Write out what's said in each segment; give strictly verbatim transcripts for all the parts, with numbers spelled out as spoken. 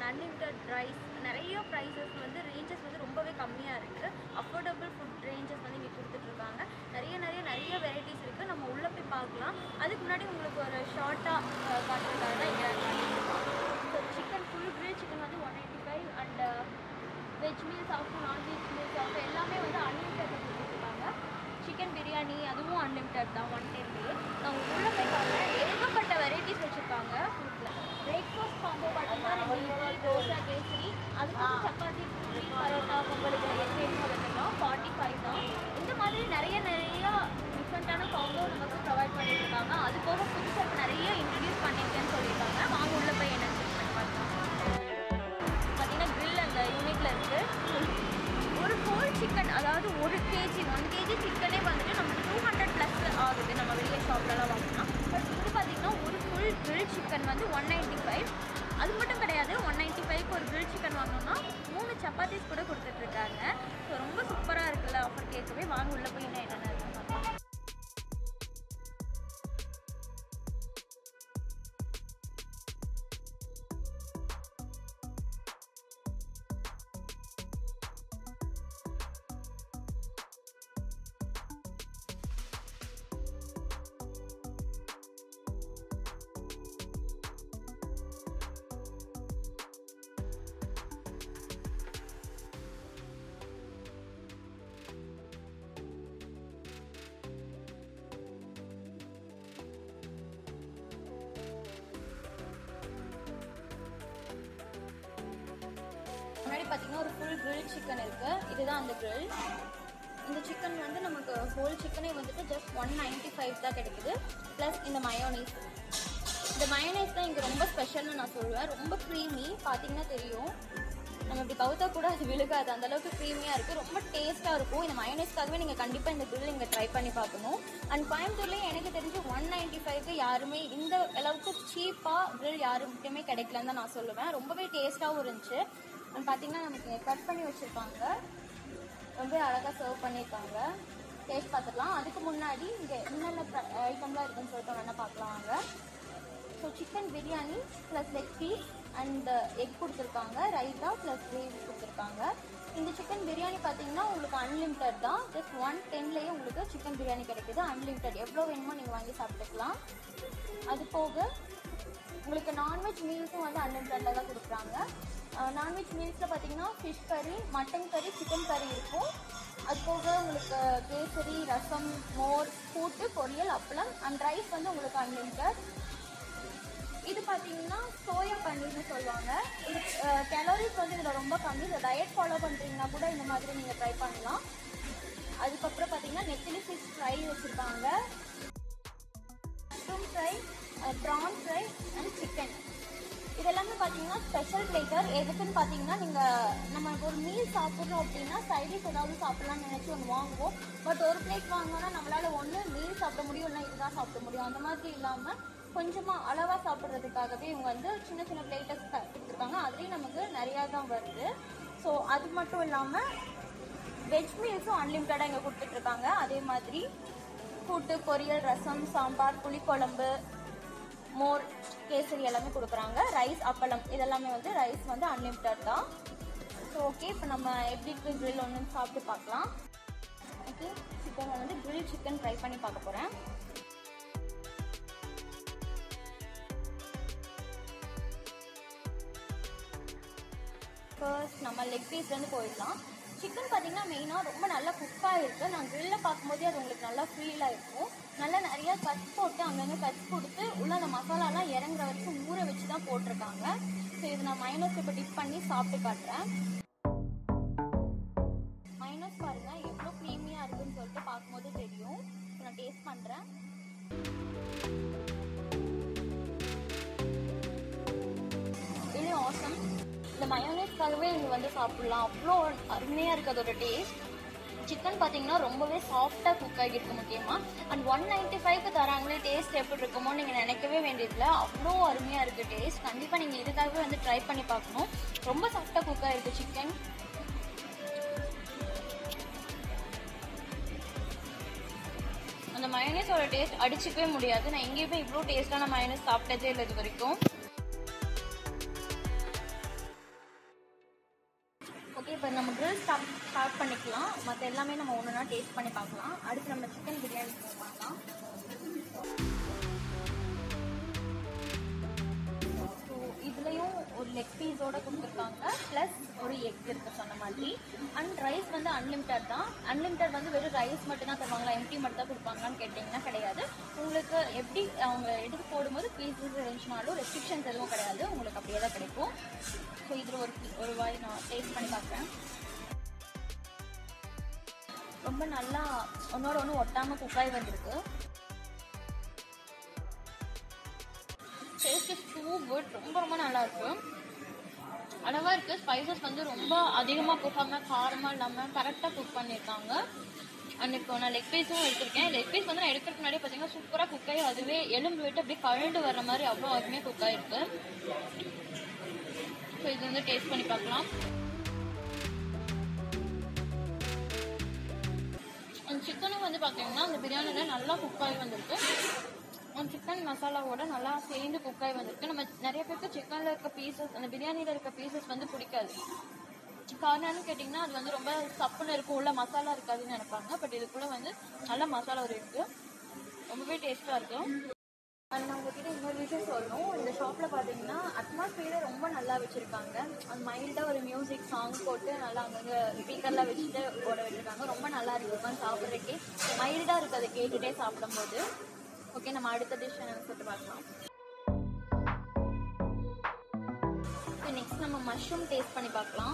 Unlimited rice, நிறைய prices வந்து ranges வந்து ரொம்பவே கம்மியாக இருக்குது. அஃபோர்டபுள் ஃபுட் ரேஞ்சஸ் வந்து இங்கே கொடுத்துட்ருக்காங்க. நிறைய நிறைய நிறைய வெரைட்டிஸ் இருக்குது. நம்ம உள்ளே போய் பார்க்கலாம். அதுக்கு முன்னாடி உங்களுக்கு ஒரு ஷார்ட்டாக காட்டுறதுக்காக தான் இங்கே so chicken full grill chicken வந்து one eighty five and veg meals ஆகும், நான்வெஜ் மீல்ஸ் ஆகும், எல்லாமே வந்து அன்லிமிட்டட் கொடுத்துருக்காங்க. சிக்கன் பிரியாணி அதுவும் அன்லிமிட்டட் தான், ஒன் டென்லேயே. நான் உள்ளே போய் பார்க்குறேன். ஏகப்பட்ட வெரைட்டிஸ் வச்சுருக்காங்க ஃபுட்டில். பிரேக்ஃபாஸ்ட் காம்போ பார்த்தீங்கன்னா ரெண்டு இட்லி, தோசை, கேசரி, அதுக்கு சப்பாத்தி, பூரி, பரோட்டா, உங்களுக்கு எது வேணுமோ வச்சுக்கலாம். ஃபார்ட்டி ஃபைவ் தான். இந்த மாதிரி நிறைய நிறைய டிஃப்ரெண்ட்டான காம்போ நமக்கு ப்ரொவைட் பண்ணியிருக்காங்க. அது போக புதுசாக இப்போ நிறைய இன்ட்ரடியூஸ் பண்ணியிருக்கேன்னு சொல்லியிருக்காங்க. வாங்க உள்ளே போய் என்ன செக் பண்ணி பார்க்கலாம். பார்த்தீங்கன்னா கிரில் அந்த யூனிட்டில் இருக்குது. ஒரு ஹோல் சிக்கன், அதாவது ஒரு கேஜி ஒன் கேஜி சிக்கனே வந்துட்டு நமக்கு டூ ஹண்ட்ரட் ப்ளஸ் ஆகுது நம்ம வெளியே ஷாப்லலாம் வாங்கினா. பட் இது பார்த்திங்கன்னா ஒரு ஃபுல் கிரில் சிக்கன் வந்து ஒன் நைன்ட்டி ஃபைவ். அது மட்டும் கிடையாது, ஒன் நைன்ட்டி ஃபைவ்க்கு ஒரு கிரில் சிக்கன் வாங்கினோம்னா மூணு சப்பாத்திஸ் கூட கொடுத்துட்ருக்காங்க. ஸோ ரொம்ப சூப்பராக இருக்குல்ல ஆஃபர் கேட்கவே. வாங்க உள்ளே போய் என்ன என்னென்ன இருக்குன்னு பார்க்கலாம். முன்னாடி பார்த்தீங்கன்னா ஒரு ஃபுல் கிரில் சிக்கன் இருக்குது. இதுதான் அந்த கிரில். இந்த சிக்கன் வந்து நமக்கு ஹோல் சிக்கனே வந்துட்டு ஜஸ்ட் ஒன் நைன்ட்டி ஃபைவ் தான் கிடைக்குது. ப்ளஸ் இந்த மயோனைஸ், இந்த மயோனைஸ் தான் இங்கே ரொம்ப ஸ்பெஷல்னு நான் சொல்லுவேன். ரொம்ப க்ரீமி, பார்த்தீங்கன்னா தெரியும். நம்ம இப்படி கவுத்தா கூட அது விழுகாது, அந்தளவுக்கு க்ரீமியாக இருக்குது. ரொம்ப டேஸ்ட்டாக இருக்கும். இந்த மயோனைஸ்க்காகவே நீங்கள் கண்டிப்பாக இந்த கிரில் இங்கே ட்ரை பண்ணி பார்க்கணும். அண்ட் கோயம்புத்தூர்லேயே எனக்கு தெரிஞ்சு ஒன் நைன்ட்டி ஃபைவ்க்கு யாருமே இந்த அளவுக்கு சீப்பாக கிரில் யாருக்குமே கிடைக்கலன்னு தான் நான் சொல்லுவேன். ரொம்பவே டேஸ்ட்டாகவும் இருந்துச்சு. அண்ட் பார்த்தீங்கன்னா நமக்கு கட் பண்ணி வச்சுருக்காங்க, ரொம்ப அழகாக சர்வ் பண்ணியிருக்காங்க. டேஸ்ட் பார்த்துக்கலாம். அதுக்கு முன்னாடி இங்கே என்னென்ன ஐட்டம்லாம் இருக்குதுன்னு சொல்லிட்டு வேணால் பார்க்கலாம் வாங்க. So chicken biryani plus leg piece and egg கொடுத்துருக்காங்க, ரைத்தா ப்ளஸ் கிரேவி கொடுத்துருக்காங்க. இந்த சிக்கன் பிரியாணி பார்த்தீங்கன்னா உங்களுக்கு அன்லிமிட்டட் தான். ஜஸ்ட் ஒன் டென்லேயே உங்களுக்கு சிக்கன் பிரியாணி கிடைக்குது, அன்லிமிட்டட். எவ்வளோ வேணுமோ நீங்கள் வாங்கி சாப்பிட்டுக்கலாம். அது போக உங்களுக்கு நான்வெஜ் மீல்ஸும் வந்து அன்லிமிட்டடில் தான் கொடுக்குறாங்க. நான்வெஜ் மீல்ஸில் பார்த்தீங்கன்னா ஃபிஷ் கறி, மட்டன் கறி, சிக்கன் கறி இருக்கும். அது போக உங்களுக்கு கேசரி, ரசம், மோர், கூட்டு, பொரியல், அப்பளம் அண்ட் ரைஸ் வந்து உங்களுக்கு அன்லிமிட்டட். இது பார்த்தீங்கன்னா சோயா பன்னீர்னு சொல்லுவாங்க. இது கேலரிஸ் வந்து இதில் ரொம்ப கம்மி. இந்த டயட் ஃபாலோ பண்ணுறீங்கன்னா கூட இந்த மாதிரி நீங்கள் ட்ரை பண்ணலாம். அதுக்கப்புறம் பார்த்தீங்கன்னா நெத்திலி ஃபிஷ் ஃப்ரை வச்சுருக்காங்க, mushroom fry, prawn fry and chicken. இதெல்லாமே பார்த்தீங்கன்னா ஸ்பெஷல் பிளேட்டர். எதுக்குன்னு பார்த்தீங்கன்னா நீங்கள் நம்ம ஒரு மீல் சாப்பிட்றோம் அப்படின்னா சைடிஷ் ஏதாவது சாப்பிட்லான்னு நினச்சி ஒன்று வாங்குவோம். பட் ஒரு பிளேட் வாங்கினோன்னா நம்மளால் ஒன்று மீல் சாப்பிட முடியும், இல்லை இதுதான் சாப்பிட முடியும். அந்த மாதிரி இல்லாமல் கொஞ்சமாக அளவாக சாப்பிட்றதுக்காகவே இவங்க வந்து சின்ன சின்ன பிளேட்டர்ஸ் கொடுத்துருக்காங்க. அதுலேயும் நமக்கு நிறையா தான் வருது. ஸோ அது மட்டும் இல்லாமல் வெஜ் மீல்ஸும் அன்லிமிட்டடாக இங்கே கொடுத்துட்ருக்காங்க. அதே மாதிரி கூட்டு, பொரியல், ரசம், சாம்பார், புளிக்குழம்பு, மோர், கேசரி எல்லாமே கொடுக்குறாங்க. ரைஸ், அப்பளம் இதெல்லாமே வந்து ரைஸ் வந்து அன்லிமிட்டட் தான். ஸோ ஓகே, இப்போ நம்ம எப்படி இருக்குது கிரில் ஒன்று சாப்பிட்டு பார்க்கலாம். ஓகே, சிக்கன் வந்து கிரில் சிக்கன் ட்ரை பண்ணி பார்க்க போகிறேன். ஃபர்ஸ்ட் நம்ம லெக் பீஸ்லேருந்து போயிடலாம். சிக்கன் பார்த்தீங்கன்னா மெயினாக ரொம்ப நல்லா குக்காக இருக்குது. நான் கிரில்லில் பார்க்கும்போதே அது உங்களுக்கு நல்லா ஃபீலாக இருக்கும். நல்லா நிறையா கட் போட்டு அங்கங்கே கட் கொடுத்து உள்ள அந்த மசாலாலாம் இறங்குற வரைக்கும் ஊற வச்சு தான் போட்டிருக்காங்க. ஸோ இது நான் மைனஸ் இப்போ டிப் பண்ணி சாப்பிட்டு காட்டுறேன். மைனஸ் பாருங்கள் எவ்வளோ க்ரீமியாக இருக்குதுன்னு சொல்லிட்டு பார்க்கும்போது தெரியும். இப்போ நான் டேஸ்ட் பண்ணுறேன். இது ஆசம். இந்த மயோனைஸ்க்காகவே இங்கே வந்து சாப்பிட்லாம், அவ்வளோ அருமையாக இருக்குது அதோட டேஸ்ட். சிக்கன் பார்த்தீங்கன்னா ரொம்பவே சாஃப்டாக குக் ஆகிருக்கு முக்கியமாக. அண்ட் ஒன் நைன்ட்டி ஃபைவ்க்கு தராங்களே, டேஸ்ட் எப்படி இருக்குமோ நீங்கள் நினைக்கவே வேண்டியதில்லை, அவ்வளோ அருமையாக இருக்குது டேஸ்ட். கண்டிப்பாக நீங்கள் இதுக்காகவே வந்து ட்ரை பண்ணி பார்க்கணும். ரொம்ப சாஃப்டாக குக் ஆகிருக்கு சிக்கன். அந்த மயோனைஸோட டேஸ்ட் அடிச்சிக்கவே முடியாது. நான் எங்கேயுமே இவ்வளோ டேஸ்ட்டான மயோனைஸ் சாப்பிட்டதே இல்லை இது வரைக்கும். ஓகே, இப்போ நம்ம grill ஸ்டார்ட் ஸ்டார்ட் பண்ணிக்கலாம். மற்ற எல்லாமே நம்ம ஒன்று ஒன்றா டேஸ்ட் பண்ணி பார்க்கலாம். அடுத்து நம்ம சிக்கன் பிரியாணி பார்க்கலாம். ஸோ இதுலேயும் ஒரு லெக் பீஸோடு கொடுத்துருக்காங்க, ப்ளஸ் ஒரு எக் இருக்குது சொன்ன மாதிரி. அண்ட் ரைஸ் வந்து அன்லிமிட்டட் தான். அன்லிமிட்டட் வந்து வெறும் ரைஸ் மட்டும் தான் தருவாங்களா, எம்டி மட்டும் தான் கொடுப்பாங்களான்னு கேட்டிங்கன்னா கிடையாது. உங்களுக்கு எப்படி அவங்க எடுத்து போடும்போது பீஸஸ் இருந்துச்சுனாலும் ரெஸ்ட்ரிக்ஷன்ஸ் எதுவும் கிடையாது, உங்களுக்கு அப்படியே தான் கிடைக்கும். ஸோ இதில் ஒரு ஒரு வாய் நான் டேஸ்ட் பண்ணி பார்க்குறேன். ரொம்ப நல்லா ஒன்றோட ஒன்று ஒட்டாமல் குக்காய் வந்திருக்கு. Taste is too good. ரொம்ப ரொம்ப நல்லா இருக்கு, அளவாக இருக்குது. ஸ்பைசஸ் வந்து ரொம்ப அதிகமாக போகாமல் காரமாக இல்லாமல் கரெக்டாக குக் பண்ணியிருக்காங்க. அண்ட் இப்போ நான் லெக் பீஸும் எடுத்திருக்கேன். லெக் பீஸ் வந்து நான் எடுக்கிறதுக்கு முன்னாடி பார்த்தீங்கன்னா சூப்பராக குக் ஆகி அதுவே எலும்பு விட்டு அப்படியே கழண்டு வர்ற மாதிரி அவ்வளோ அருமையாக குக் ஆகிருக்கு. ஸோ இது வந்து டேஸ்ட் பண்ணி பார்க்கலாம். அந்த சிக்கனும் வந்து பார்த்தீங்கன்னா அந்த பிரியாணியில் நல்லா குக் ஆகி வந்திருக்கு. அந்த சிக்கன் மசாலாவோட நல்லா சேர்ந்து குக் ஆகி வந்திருக்கு. நம்ம நிறைய பேருக்கு சிக்கனில் இருக்க பீசஸ், அந்த பிரியாணியில் இருக்க பீசஸ் வந்து பிடிக்காது. காரணம்னு கேட்டிங்கன்னா அது வந்து ரொம்ப சப்புன்னு இருக்கும், உள்ள மசாலா இருக்காதுன்னு நினைப்பாங்க. பட் இதுக்குள்ளே வந்து நல்ல மசாலா ஒரு இருக்குது, ரொம்பவே டேஸ்ட்டாக இருக்கும். அண்ட் நான் உங்ககிட்ட இன்னொரு விஷயம் சொல்லணும். இந்த ஷாப்பில் பார்த்தீங்கன்னா அட்மாஸ்பியரை ரொம்ப நல்லா வச்சுருக்காங்க. அது மைல்டாக ஒரு மியூசிக் சாங் போட்டு நல்லா அங்கங்கே ஸ்பீக்கர்லாம் வச்சுட்டு போட வச்சுருக்காங்க. ரொம்ப நல்லா இருக்குது சாப்பிட்றதுக்கே, மைல்டாக இருக்குது அதை கேட்டுகிட்டே சாப்பிடும்போது. ஓகே, நம்ம அடுத்த டிஷ் என்னன்னு சொல்லிட்டு பார்க்கலாம். இப்போ நெக்ஸ்ட் நம்ம மஷ்ரூம் டேஸ்ட் பண்ணி பார்க்கலாம்.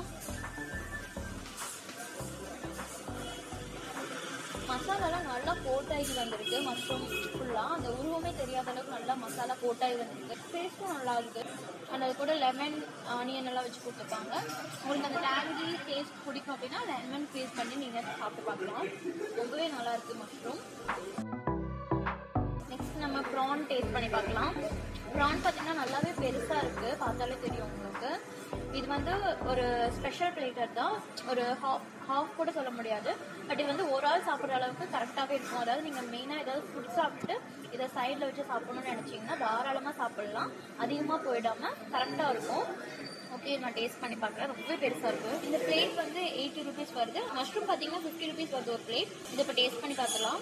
மசாலாலாம் நல்லா கோட்டாகி வந்திருக்கு. மஷ்ரூம் ஃபுல்லாக அந்த உருவமே தெரியாத அளவுக்கு நல்லா மசாலா கோட்டாகி வந்திருக்கு. டேஸ்ட்டும் நல்லா இருக்குது. அண்ட் அது கூட லெமன் ஆனியன் எல்லாம் வச்சு கொடுத்துருக்காங்க. உங்களுக்கு அந்த டேங்கி டேஸ்ட் பிடிக்கும் அப்படின்னா லெமன் பேஸ்ட் பண்ணி நீங்கள் சாப்பிட்டு பார்க்கலாம். ரொம்பவே நல்லா இருக்குது மஷ்ரூம். நெக்ஸ்ட் நம்ம ப்ரான் டேஸ்ட் பண்ணி பார்க்கலாம். ப்ரான் பார்த்தீங்கன்னா நல்லாவே பெருசாக இருக்குது, பார்த்தாலே தெரியும் உங்களுக்கு. இது வந்து ஒரு ஸ்பெஷல் பிளேட்டர் தான், ஒரு ஹாஃப் ஹாஃப் கூட சொல்ல முடியாது. பட் இது வந்து ஒரு ஆள் சாப்பிட்ற அளவுக்கு கரெக்டாகவே இருக்கும். அதாவது நீங்கள் மெயினாக ஏதாவது ஃபுட் சாப்பிட்டு இதை சைடில் வச்சு சாப்பிடணும்னு நினச்சிங்கன்னா தாராளமாக சாப்பிட்லாம், அதிகமாக போயிடாமல் கரெக்டாக இருக்கும். ஓகே, நான் டேஸ்ட் பண்ணி பார்க்குறேன். ரொம்பவே பெருசாக இருக்குது. இந்த பிளேட் வந்து எயிட்டி ருபீஸ் வருது. மஷ்ரூம் பார்த்தீங்கன்னா ஃபிஃப்டி ருபீஸ் வருது ஒரு பிளேட். இதை இப்போ டேஸ்ட் பண்ணி பார்த்துலாம்.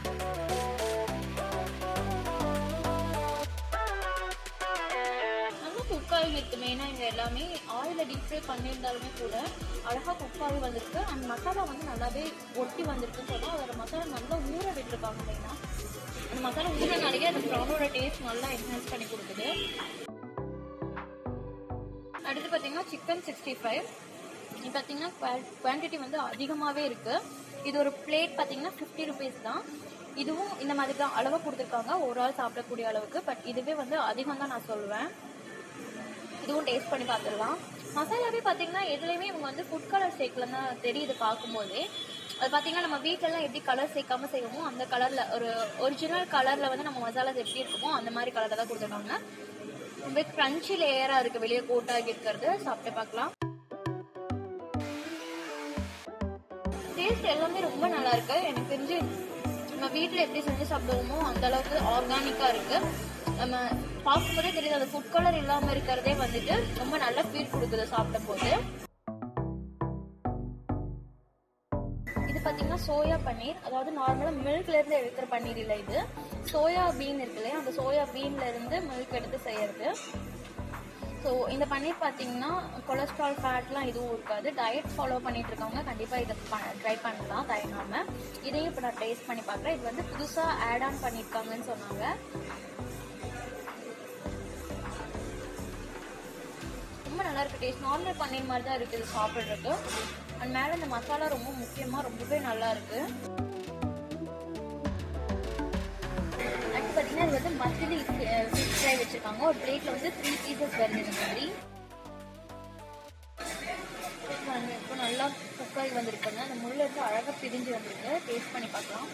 குக் ஆகி இருக்கு. மெயினாக இங்கே எல்லாமே ஆயிலில் டீப் ஃப்ரை பண்ணியிருந்தாலுமே கூட அழகாக குக் ஆகி வந்திருக்கு. அந்த மசாலா வந்து நல்லாவே ஒட்டி வந்திருக்குன்னு சொன்னால் அதோட மசாலா நல்லா ஊற விட்டுருக்காங்க. மெயினாக அந்த மசாலா ஊறினாலேயே அந்த ப்ரானோட டேஸ்ட் நல்லா என்ஹான்ஸ் பண்ணி கொடுக்குது. அடுத்து பார்த்தீங்கன்னா சிக்கன் சிக்ஸ்டி ஃபைவ். இது பார்த்தீங்கன்னா குவான்டிட்டி வந்து அதிகமாகவே இருக்குது. இது ஒரு பிளேட் பார்த்தீங்கன்னா ஃபிஃப்டி ருபீஸ் தான். இதுவும் இந்த மாதிரி தான் அளவு கொடுத்துருக்காங்க, ஒரு ஆள் சாப்பிடக்கூடிய அளவுக்கு. பட் இதுவே வந்து அதிகம் தான் நான் சொல்லுவேன். இதுவும் டேஸ்ட் பண்ணி பார்த்துடலாம். மசாலாவே பார்த்தீங்கன்னா எதுலேயுமே இவங்க வந்து ஃபுட் கலர் சேர்க்கலன்னு தெரியுது பார்க்கும்போதே. அது பார்த்தீங்கன்னா நம்ம வீட்டிலலாம் எப்படி கலர் சேர்க்காம செய்வோமோ அந்த கலரில், ஒரு ஒரிஜினல் கலரில் வந்து நம்ம மசாலாஸ் எப்படி இருக்குமோ அந்த மாதிரி கலரில் தான் கொடுத்துருக்காங்க. ரொம்ப க்ரன்ச்சி லேயராக இருக்குது, வெளியே கோட்டாகி இருக்கிறது. சாப்பிட்டு பார்க்கலாம். டேஸ்ட் எல்லாமே ரொம்ப நல்லா இருக்கு. எனக்கு தெரிஞ்சு நம்ம வீட்டில் எப்படி செஞ்சு சாப்பிடுவோமோ அந்த அளவுக்கு ஆர்கானிக்காக இருக்குது. நம்ம பார்க்கும்போதே தெரியுது அந்த ஃபுட் கலர் இல்லாமல் இருக்கிறதே வந்துட்டு ரொம்ப நல்ல ஃபீல் கொடுக்குது சாப்பிடும் போது. இது பார்த்தீங்கன்னா சோயா பன்னீர், அதாவது நார்மலாக மில்க்லேருந்து எடுக்கிற பன்னீர் இல்லை, இது சோயா பீன் இருக்கு இல்லையா, அந்த சோயா பீன்லேருந்து மில்க் எடுத்து செய்யறது. ஸோ இந்த பன்னீர் பார்த்தீங்கன்னா கொலஸ்ட்ரால் ஃபேட்லாம் எதுவும் இருக்காது. டயட் ஃபாலோ பண்ணிட்டு இருக்கவங்க கண்டிப்பாக இதை ட்ரை பண்ணலாம் தயங்காமல். இதையும் இப்போ நான் டேஸ்ட் பண்ணி பார்க்குறேன். இது வந்து புதுசாக ஆட் ஆன் பண்ணியிருக்காங்கன்னு சொன்னாங்க. ரொம்ப நல்லா இருக்குது டேஸ்ட். நார்மல் பன்னீர் மாதிரி தான் இருக்குது சாப்பிட்றதுக்கு. அண்ட் மேலே இந்த மசாலா ரொம்ப முக்கியமாக ரொம்பவே நல்லா இருக்குது. அடுத்து பார்த்தீங்கன்னா இது வந்து மசிலி ஃபிஷ் ஃப்ரை வச்சுருக்காங்க. ஒரு பிளேட்டில் வந்து த்ரீ பீசஸ் வருது இந்த மாதிரி. இப்போ நல்லா குக்காகி வந்திருக்குங்க. அந்த முள்ளு வந்து அழகாக பிரிஞ்சு வந்திருக்கு. டேஸ்ட் பண்ணி பார்க்கலாம்.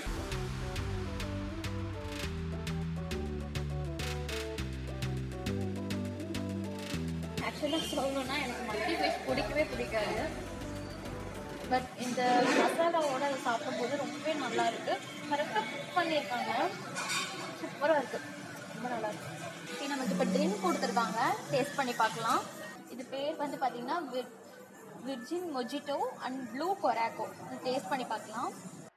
ஆக்சுவலாக சொல்லணும்னா எனக்கு மத்தி ஃபிஷ் பிடிக்கவே பிடிக்காது. பட் இந்த மசாலாவோட அதை சாப்பிடும்போது ரொம்பவே நல்லா இருக்குது. கரெக்டாக குக் பண்ணியிருக்காங்க, சூப்பராக இருக்குது, ரொம்ப நல்லா இருக்குது. நமக்கு இப்போ ட்ரிங்க் கொடுத்துருக்காங்க, டேஸ்ட் பண்ணி பார்க்கலாம். இது பேர் வந்து பார்த்தீங்கன்னா virgin mojito and blue curacao. Taste பண்ணி பார்க்கலாம்.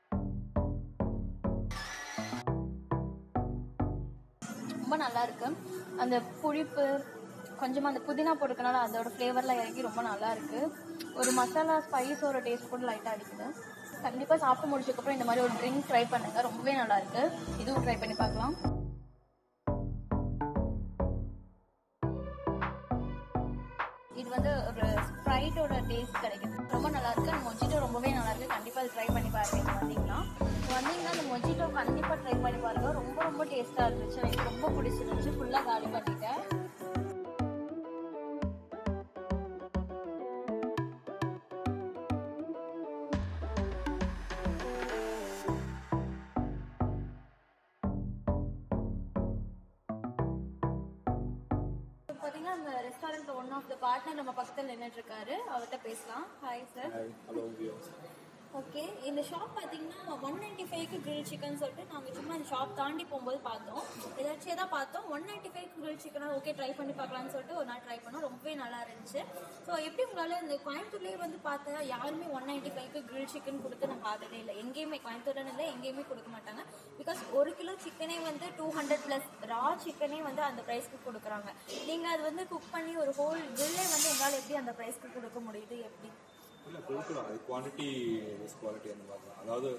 ரொம்ப நல்லா இருக்கு. அந்த புளிப்பு கொஞ்சமாக அந்த புதினா போட்டுக்கனால அதோட ஃப்ளேவர்லாம் இறங்கி ரொம்ப நல்லா இருக்கு. ஒரு மசாலா ஸ்பைஸோட டேஸ்ட் கூட லைட்டாக அடிக்குது. கண்டிப்பாக சாப்பிட்டு முடிச்சதுக்கப்புறம் இந்த மாதிரி ஒரு ட்ரிங்க் ட்ரை பண்ணுங்க, ரொம்பவே நல்லா இருக்கு. இதுவும் ட்ரை பண்ணி பார்க்கலாம். இது வந்து ஒரு ஸ்ப்ரைட்டோட டேஸ்ட் கிடைக்குது, ரொம்ப நல்லா இருக்கு. அந்த மொஜிட்டோ ரொம்பவே நல்லா இருக்கு. கண்டிப்பாக அது ட்ரை பண்ணி பாருங்க. வந்தீங்கன்னா வந்தீங்கன்னா அந்த மொஜிட்டோ கண்டிப்பாக ட்ரை பண்ணி பாருங்க. ரொம்ப ரொம்ப டேஸ்ட்டாக இருந்துச்சு. எனக்கு ரொம்ப பிடிச்சிருந்துச்சு. ஃபுல்லாக காலி பண்ணிட்டேன். பார்த்தீங்கன்னா அந்த restaurant one of the partner நம்ம பக்கத்தில் நின்றுட்டு இருக்காரு. அவர்கிட்ட பேசலாம். Hi sir. ஹலோ. ஓகே, இந்த ஷாப் பார்த்தீங்கன்னா ஒன் நைன்டி ஃபைவ்க்கு கிரில் சிக்கன் சொல்லிட்டு நாங்கள் சும்மா இந்த ஷாப் தாண்டி போகும்போது பார்த்தோம். ஏதாச்சும் தான் பார்த்தோம். ஒன் நைன்டி ஃபைவ்க்கு கிரில் சிக்கனா ஓகே ட்ரை பண்ணி பார்க்கலான்னு சொல்லிட்டு ஒரு நாள் ட்ரை பண்ணோம். ரொம்பவே நல்லா இருந்துச்சு. ஸோ எப்படி உங்களால் இந்த கோயம்புத்தூர்லேயே வந்து பார்த்தா யாருமே ஒன் நைன்டி ஃபைவ்க்கு கிரில் சிக்கன் கொடுத்து நான் பார்த்ததே இல்லை. எங்கேயுமே கோயம்புத்தூர்னு இல்லை, எங்கேயுமே கொடுக்க மாட்டாங்க. பிகாஸ் ஒரு கிலோ சிக்கனே வந்து டூ ஹண்ட்ரட் ப்ளஸ் ரா சிக்கனே வந்து அந்த ப்ரைஸ்க்கு கொடுக்குறாங்க. நீங்கள் அது வந்து குக் பண்ணி ஒரு ஹோல் கிரில்லே வந்து எங்களால் எப்படி அந்த ப்ரைஸ்க்கு கொடுக்க முடியுது? எப்படி? இல்லை, கொடுக்கலாம். அது குவான்டிட்டி இஸ் குவாலிட்டி அந்த மாதிரி தான். அதாவது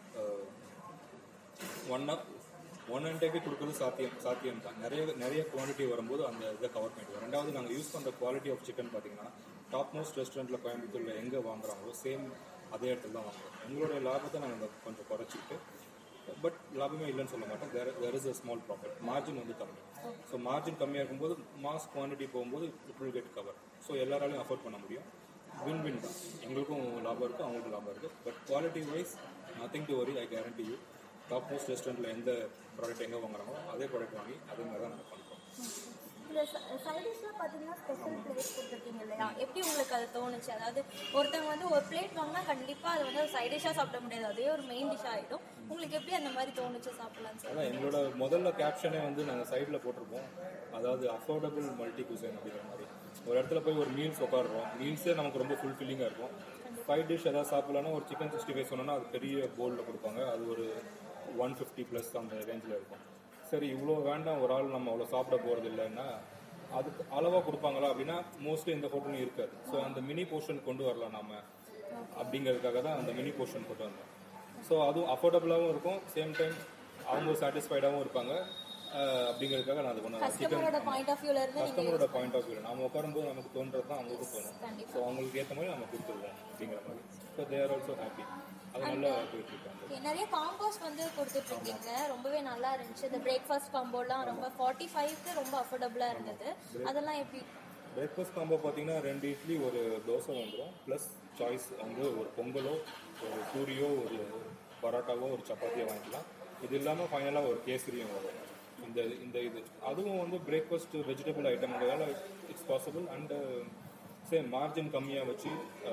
one up one and take கொடுக்குறது சாத்தியம் சாத்தியம் தான். நிறைய நிறைய குவான்டிட்டி வரும்போது அந்த இதை கவர் பண்ணிடுவோம். ரெண்டாவது நாங்கள் யூஸ் பண்ணுற குவாலிட்டி ஆஃப் சிக்கன் பார்த்தீங்கன்னா டாப் மோஸ்ட் ரெஸ்டாரண்ட்டில் கோயம்புத்தூரில் எங்கே வாங்குறாங்களோ சேம் அதே இடத்துல தான் வாங்குறோம். எங்களுடைய லாபத்தை நாங்கள் கொஞ்சம் குறைச்சிக்கிட்டு, பட் லாபமே இல்லைன்னு சொல்ல மாட்டோம். There there is a small profit. Margin வந்து கம்மி. ஸோ மார்ஜின் கம்மியாக இருக்கும்போது மாஸ் குவான்டிட்டி போகும்போது it will get cover. So எல்லாராலையும் அஃபோர்ட் பண்ண முடியும். வின் வின் தான். எங்களுக்கும் லாபம் இருக்குது, அவங்களுக்கும் லாபம் இருக்குது. But quality wise nothing to worry. I guarantee you. Top most ரெஸ்டாரண்ட்டில் எந்த ப்ராடக்ட் எங்கே வாங்குறாங்களோ அதே ப்ராடக்ட் வாங்கி அதே மாதிரி தான் நாங்கள் பண்ணுறோம். இந்த சைடிஷ்லாம் பார்த்தீங்கன்னா ஸ்பெஷல் பிளேட் கொடுத்துருக்கீங்க இல்லையா? எப்படி உங்களுக்கு அது தோணுச்சு? அதாவது ஒருத்தவங்க வந்து ஒரு பிளேட் வாங்கினா கண்டிப்பாக அது வந்து சைட் டிஷ்ஷாக சாப்பிட முடியாது, அதே ஒரு மெயின் டிஷ்ஷாக ஆகிடும். உங்களுக்கு எப்படி அந்த மாதிரி தோணுச்சு சாப்பிடலான்னு சொல்லி? அதான் எங்களோட முதல்ல கேப்ஷனே வந்து நாங்கள் சைடில் போட்டிருப்போம். அதாவது அஃபோர்டபுள் மல்டி குசைன் அப்படிங்கிற மாதிரி. ஒரு இடத்துல போய் ஒரு மீல்ஸ் உட்காடுறோம், மீல்ஸே நமக்கு ரொம்ப ஃபுல்ஃபில்லிங்காக இருக்கும். ஃபைவ் டிஷ் எதாவது சாப்பிட்லான்னா ஒரு சிக்கன் சிக்ஸ்டி ஃபைவ் சொன்னோன்னா அது பெரிய போலில் கொடுப்பாங்க. அது ஒரு ஒன் ஃபிஃப்டி ப்ளஸ் அந்த ரேஞ்சில் இருக்கும். சரி, இவ்வளோ வேண்டாம், ஒரு ஆள் நம்ம அவ்வளோ சாப்பிட போகிறது இல்லைன்னா அதுக்கு அளவாக கொடுப்பாங்களா அப்படின்னா மோஸ்ட்லி எந்த ஹோட்டலும் இருக்காது. ஸோ அந்த மினி போர்ஷன் கொண்டு வரலாம் நம்ம அப்படிங்கிறதுக்காக தான் அந்த மினி போர்ஷன் கொண்டு வந்தோம். ஸோ அதுவும் அஃபோர்டபுளாகவும் இருக்கும், சேம் டைம் அவங்க சாட்டிஸ்ஃபைடாகவும் இருப்பாங்க அப்படிங்கிறதுக்காக நான் அது கொண்டு வரேன். கஸ்டமரோட பாயிண்ட் ஆஃப் வியூல இருந்து கஸ்டமரோட பாயிண்ட் ஆஃப் வியூ நம்ம உட்காரும்போது நமக்கு தோன்றது தான் அவங்களுக்கும் தோணும். ஸோ அவங்களுக்கு ஏற்ற மாதிரி நம்ம கொடுத்துருவோம் அப்படிங்கிற மாதிரி. So they are also happy. அது நல்லா போயிட்டு இருக்காங்க. நிறைய காம்போஸ் வந்து கொடுத்துட்டு இருக்கீங்க, ரொம்பவே நல்லா இருந்துச்சு. இந்த பிரேக்ஃபாஸ்ட் காம்போலாம் ரொம்ப ஃபார்ட்டி ஃபைவ்க்கு ரொம்ப அஃபோர்டபுளாக இருந்தது. அதெல்லாம் எப்படி? பிரேக்ஃபாஸ்ட் காம்போ பார்த்தீங்கன்னா ரெண்டு இட்லி ஒரு தோசை வந்துடும். ப்ளஸ் சாய்ஸ் வந்து ஒரு பொங்கலோ ஒரு பூரியோ ஒரு பரோட்டாவோ ஒரு சப்பாத்தியோ வாங்கிக்கலாம். இது இல்லாமல் ஃபைனலாக ஒரு கேசரியும் வரும். இந்த இந்த இது அதுவும் வந்து பிரேக்ஃபாஸ்ட் வெஜிடபிள் ஐட்டம்ங்கிறதால it's possible. And same margin கம்மியாக வச்சு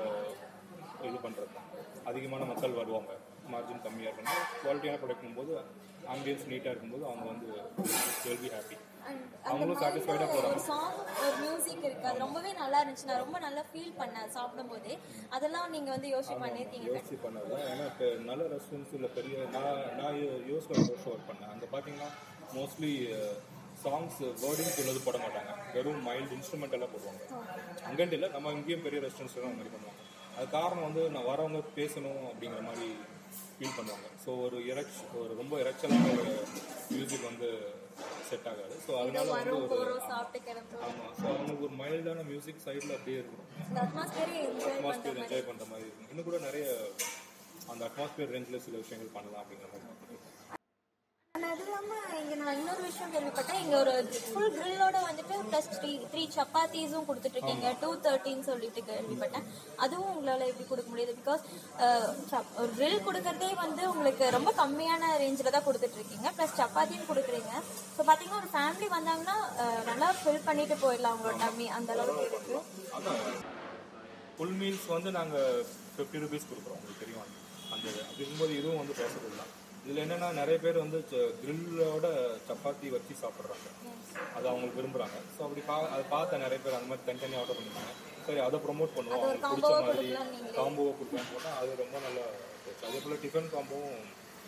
இது பண்ணுறது தான். அதிகமான மக்கள் வருவாங்க, மார்ஜின் கம்மியாக இருக்கணும், குவாலிட்டியான ப்ராடக்ட்டும் போது ஆம்பியன்ஸ் நீட்டாக இருக்கும்போது அவங்க வந்து வில் பி ஹாப்பி. அவங்களும் சாட்டிஸ்ஃபைடாக போகிறாங்க. சாங் ஒரு மியூசிக் இருக்குது, அது ரொம்பவே நல்லா இருந்துச்சு. நான் ரொம்ப நல்லா ஃபீல் பண்ணேன் சாப்பிடும்போது. அதெல்லாம் நீங்கள் வந்து யோசிச்சு பண்ணியிருக்கீங்க? யோசிச்சு பண்ணது தான். ஏன்னா இப்போ நல்ல ரெஸ்டாரண்ட்ஸ் இல்லை பெரிய நான் நான் யோசிச்சு ஒரு வருஷம் ஒர்க் பண்ணேன். அங்கே பார்த்தீங்கன்னா மோஸ்ட்லி சாங்ஸ் வேர்டிங்ஸ் உள்ளது போட மாட்டாங்க, வெறும் மைல்டு இன்ஸ்ட்ருமெண்ட் எல்லாம் போடுவாங்க. அங்கேன்ட்டு இல்லை, நம்ம இங்கேயும் பெரிய ரெஸ்டாரண்ட்ஸ்லாம் அந்த மாதிரி பண்ணுவாங்க. அது காரணம் வந்து நான் வரவங்க பேசணும் அப்படிங்கிற மாதிரி ஃபீல் பண்ணுவாங்க. ஸோ ஒரு இறைச் ஒரு ரொம்ப இறைச்சலான ஒரு மியூசிக் வந்து செட் ஆகாது. ஸோ அதனால வந்து ஒரு ஆமாம், ஸோ அவங்களுக்கு ஒரு மைல்டான மியூசிக் சைடில் அப்படியே இருக்கும், அட்மாஸ்பியர் என்ஜாய் பண்ணுற மாதிரி இருக்கும். இன்னும் கூட நிறைய அந்த அட்மாஸ்பியர் ரேஞ்சில் சில விஷயங்கள் பண்ணலாம் அப்படிங்கிற மாதிரி பார்த்துட்டு. அது இல்லாமல் இங்கே நான் இன்னொரு விஷயம் கேள்விப்பட்டேன், இங்கே ஒரு ஃபுல் கிரில்லோட வந்துட்டு ப்ளஸ் த்ரீ த்ரீ சப்பாத்தீஸும் கொடுத்துட்ருக்கீங்க. டூ தேர்ட்டின்னு சொல்லிட்டு கேள்விப்பட்டேன். அதுவும் உங்களால் எப்படி கொடுக்க முடியுது? பிகாஸ் ஒரு கிரில் கொடுக்கறதே வந்து உங்களுக்கு ரொம்ப கம்மியான ரேஞ்சில் தான் கொடுத்துட்ருக்கீங்க, ப்ளஸ் சப்பாத்தின்னு கொடுக்குறீங்க. ஸோ பார்த்தீங்கன்னா ஒரு ஃபேமிலி வந்தாங்கன்னா நல்லா ஃபில் பண்ணிட்டு போயிடலாம் உங்களோட டம்மி, அந்த அளவுக்கு இருக்குது. ஃபுல் மீல்ஸ் வந்து நாங்கள் ஃபிஃப்டி ருபீஸ் கொடுக்குறோம், உங்களுக்கு தெரியும். அந்த அப்படி இருக்கும்போது இதுவும் வந்து பாசிபிள் தான். இதில் என்னென்னா நிறைய பேர் வந்து கிரில்லோட சப்பாத்தி வச்சு சாப்பிட்றாங்க, அது அவங்களுக்கு விரும்புகிறாங்க. ஸோ அப்படி பா அதை பார்த்த நிறைய பேர் அந்த மாதிரி தனித்தனியாக ஆர்டர் பண்ணிருந்தாங்க. சரி அதை ப்ரொமோட் பண்ணுவோம், அவங்களுக்கு பிடிச்ச மாதிரி காம்போவை கொடுக்கலான்னு போட்டால் அது ரொம்ப நல்லா போச்சு. அதே போல் டிஃபன் காம்போவும்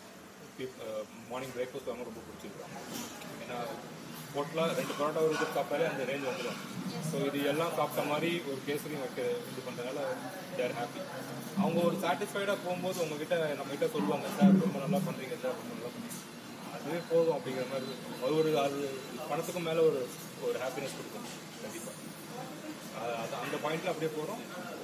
மார்னிங் பிரேக்ஃபாஸ்ட் வாங்க ரொம்ப பிடிச்சிருக்காங்க. ஏன்னா டோட்டலாக ரெண்டு பரோட்டா ஒரு இது சாப்பிட்டாலே அந்த ரேஞ்ச் வந்துடும். ஸோ இது எல்லாம் சாப்பிட்ட மாதிரி ஒரு கேசரியும் வைக்க இது பண்ணுறதுனால தேர் ஹாப்பி. அவங்க ஒரு சாட்டிஸ்ஃபைடாக போகும்போது உங்ககிட்ட நம்மகிட்ட சொல்லுவாங்க, சார் ரொம்ப நல்லா பண்ணுறீங்க சார், ரொம்ப நல்லா பண்ணுறீங்க, அதுவே போதும் அப்படிங்கிற மாதிரி அது ஒரு அது பணத்துக்கும் மேலே ஒரு ஒரு ஹாப்பினஸ் கொடுக்கும் கண்டிப்பாக. அது அந்த பாயிண்டில் அப்படியே போகிறோம்.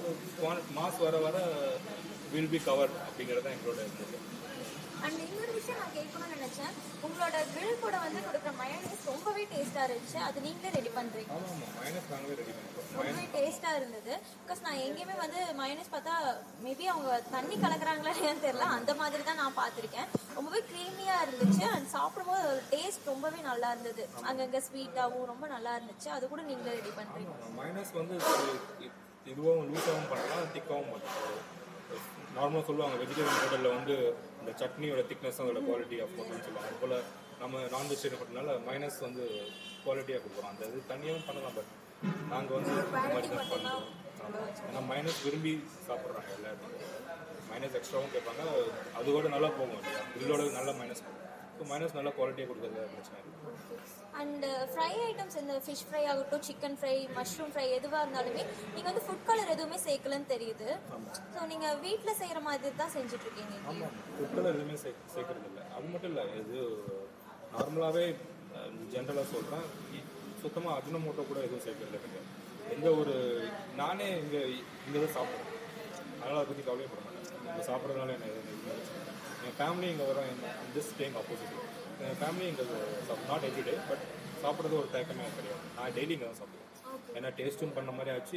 மாஸ் வர வர வில் பி கவர் அப்படிங்கிறது தான் எங்களோட இது. அண்ட் இன்னொரு விஷயம் நான் கேட்கணும்னு நினைச்சேன், உங்களோட கிரில் கூட வந்து கொடுக்குற மயோனைஸ் ரொம்பவே டேஸ்ட்டாக இருந்துச்சு. அது நீங்களே ரெடி பண்ணுறீங்க? ஆமாம், மயோனைஸ் நாங்களே ரெடி பண்ணுறோம். ரொம்பவே டேஸ்ட்டாக இருந்தது. பிகாஸ் நான் எங்கேயுமே வந்து மயோனைஸ் பார்த்தா மேபி அவங்க தண்ணி கலக்குறாங்களா ஏன்னு தெரியல, அந்த மாதிரி தான் நான் பார்த்துருக்கேன். ரொம்பவே க்ரீமியாக இருந்துச்சு அண்ட் சாப்பிடும்போது ஒரு டேஸ்ட் ரொம்பவே நல்லா இருந்தது. அங்கங்கே ஸ்வீட்டாகவும் ரொம்ப நல்லா இருந்துச்சு. அது கூட நீங்களே ரெடி பண்ணுறீங்க? மயோனைஸ் வந்து இதுவும் லூஸாகவும் பண்ணலாம், திக்காகவும் பண்ணலாம். நார்மலாக சொல்லுவாங்க வெஜிடேரியன் ஹோட்டலில் வந்து இந்த சட்னியோட திக்னஸ் அதோட குவாலிட்டி ஆஃப் ஹோட்டல்னு சொல்லுவாங்க. அதுபோல் நம்ம நான் வெஜிடேரியன் ஹோட்டல்னால மைனஸ் வந்து குவாலிட்டியாக கொடுக்குறோம். அந்த இது தனியாகவும் பண்ணலாம், பட் நாங்கள் வந்து இந்த மாதிரி தான் பண்ணுறோம். ஏன்னா மைனஸ் விரும்பி சாப்பிட்றாங்க எல்லா இடத்துலையும். மைனஸ் எக்ஸ்ட்ராவும் கேட்பாங்க, அதோட நல்லா போகும் இல்லையா, கிரில்லோட நல்லா மைனஸ் போகும். ஸோ மைனஸ் நல்லா குவாலிட்டியாக கொடுக்குறது பிரச்சனை இல்லை. அண்ட் ஃப்ரை ஐட்டம்ஸ் இந்த ஃபிஷ் ஃப்ரை ஆகட்டும், சிக்கன் ஃப்ரை, மஷ்ரூம் ஃப்ரை எதுவாக இருந்தாலுமே நீங்கள் வந்து ஃபுட் கலர் எதுவுமே சேர்க்கலன்னு தெரியுது. ஸோ நீங்கள் வீட்டில் செய்கிற மாதிரி தான் செஞ்சுட்ருக்கீங்க? ஆமாம், ஃபுட் கலர் எதுவுமே சே சேர்க்கறது இல்லை. அது மட்டும் இல்லை, இது நார்மலாகவே ஜென்ரலாக சொல்கிறேன், சுத்தமாக அஜினமோட்டோ கூட எதுவும் சேர்க்கறது கிடையாது. எந்த ஒரு நானே இங்கே இங்கே தான் சாப்பிட்றேன், அதனால் அதை பற்றி கவலைப்பட மாட்டேன். இங்கே சாப்பிட்றதுனால என்ன எதுவுமே என் ஃபேமிலி இங்கே வரோம், என் ஜஸ்ட் ஸ்டேயிங் ஆப்போசிட். என் ஃபேமிலி இங்கே நாட் எவ்ரி டே, பட் சாப்பிட்றது ஒரு தயக்கமே கிடையாது. நான் டெய்லி இங்கே தான் சாப்பிடுவேன். ஏன்னா டேஸ்ட்டும் பண்ண மாதிரி ஆச்சு,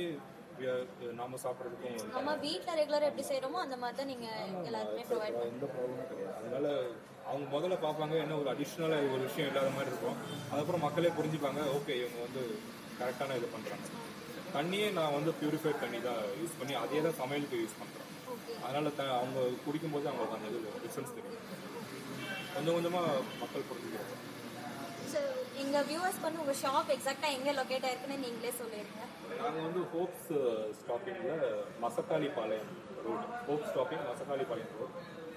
நாம சாப்பிட்றதுக்கும் நம்ம வீட்டில் ரெகுலராக எப்படி செய்கிறோமோ அந்த மாதிரி தான் நீங்கள் எல்லாருமே ப்ரொவைட் பண்ணுங்க. எந்த ப்ராப்ளமும் கிடையாது. அதனால அவங்க முதல்ல பார்ப்பாங்க, என்ன ஒரு அடிஷ்னலாக ஒரு விஷயம் இல்லாத மாதிரி இருக்கும். அதுக்கப்புறம் மக்களே புரிஞ்சுப்பாங்க, ஓகே இவங்க வந்து கரெக்டான இது பண்ணுறாங்க. தண்ணியே நான் வந்து பியூரிஃபைட் தண்ணி தான் யூஸ் பண்ணி அதே தான் சமையலுக்கு யூஸ் பண்ணுறேன். அதனால த அவங்க குடிக்கும்போது அவங்களுக்கு அந்த இது டிஃப்ரென்ஸ் தெரியும். கொஞ்சம் கொஞ்சமாக மக்கள் புரிஞ்சுக்கிறாங்க. ஸோ எங்கள் வியூவர்ஸ் வந்து உங்கள் ஷாப் எக்ஸாக்டாக எங்கே லொக்கேட் ஆயிருக்குன்னு நீங்களே சொல்லிடுங்க. நாங்கள் வந்து ஹோப்ஸ் ஸ்டாப்பிங்கில் Masakkalipalayam road, Hope stopping Masakkalipalayam road.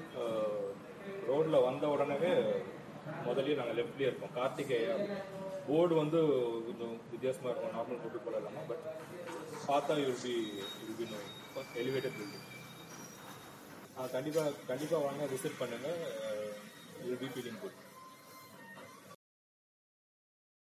ரோடில் வந்த உடனே முதலே நாங்கள் லெஃப்ட்லேயே இருக்கோம். கார்த்திகேயா போர்டு வந்து கொஞ்சம் வித்தியாசமாக இருக்கும், நார்மல் போட்டு போட இல்லாமல், பட் பார்த்தா you'll be you'll be no elevated building. கண்டிப்பாக கண்டிப்பாக வாங்க, விசிட் பண்ணுங்கள், யூல் பி ஃபீலிங் குட்.